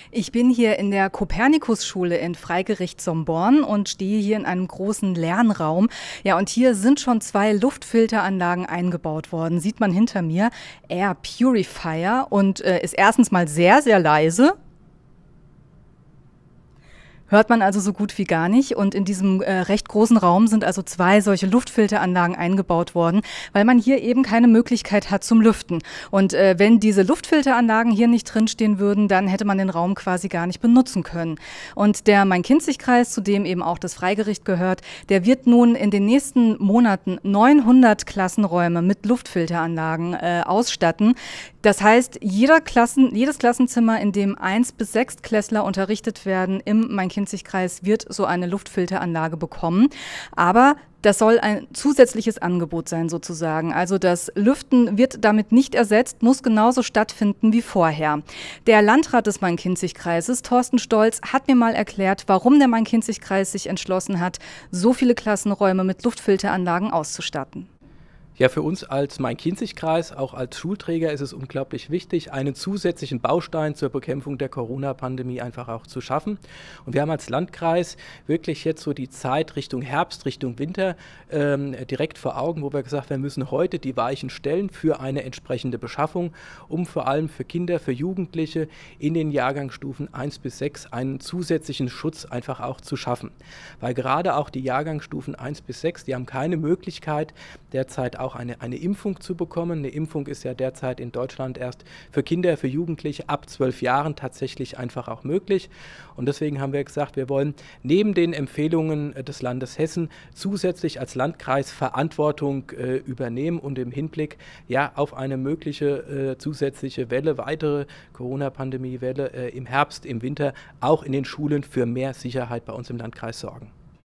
Ich bin hier in der Kopernikus-Schule in Freigericht-Somborn und stehe hier in einem großen Lernraum. Ja, und hier sind schon 2 Luftfilteranlagen eingebaut worden. Sieht man hinter mir. Air Purifier und ist erstens mal sehr, sehr leise. Hört man also so gut wie gar nicht. Und in diesem recht großen Raum sind also 2 solche Luftfilteranlagen eingebaut worden, weil man hier eben keine Möglichkeit hat zum Lüften. Und wenn diese Luftfilteranlagen hier nicht drinstehen würden, dann hätte man den Raum quasi gar nicht benutzen können. Und der Main-Kinzig-Kreis, zu dem eben auch das Freigericht gehört, der wird nun in den nächsten Monaten 900 Klassenräume mit Luftfilteranlagen ausstatten. Das heißt, jedes Klassenzimmer, in dem 1 bis 6 Klässler unterrichtet werden, im Main-Kinzig-Kreis wird so eine Luftfilteranlage bekommen. Aber das soll ein zusätzliches Angebot sein sozusagen. Also das Lüften wird damit nicht ersetzt, muss genauso stattfinden wie vorher. Der Landrat des Main-Kinzig-Kreises, Thorsten Stolz, hat mir mal erklärt, warum der Main-Kinzig-Kreis sich entschlossen hat, so viele Klassenräume mit Luftfilteranlagen auszustatten. Ja, für uns als Main-Kinzig-Kreis, auch als Schulträger, ist es unglaublich wichtig, einen zusätzlichen Baustein zur Bekämpfung der Corona-Pandemie einfach auch zu schaffen. Und wir haben als Landkreis wirklich jetzt so die Zeit Richtung Herbst, Richtung Winter direkt vor Augen, wo wir gesagt haben, wir müssen heute die Weichen stellen für eine entsprechende Beschaffung, um vor allem für Kinder, für Jugendliche in den Jahrgangsstufen 1 bis 6 einen zusätzlichen Schutz einfach auch zu schaffen. Weil gerade auch die Jahrgangsstufen 1 bis 6, die haben keine Möglichkeit, derzeit auch eine Impfung zu bekommen. Eine Impfung ist ja derzeit in Deutschland erst für Kinder, für Jugendliche ab 12 Jahren tatsächlich einfach auch möglich. Und deswegen haben wir gesagt, wir wollen neben den Empfehlungen des Landes Hessen zusätzlich als Landkreis Verantwortung übernehmen und im Hinblick ja auf eine mögliche zusätzliche Welle, weitere Corona-Pandemie-Welle im Herbst, im Winter auch in den Schulen für mehr Sicherheit bei uns im Landkreis sorgen.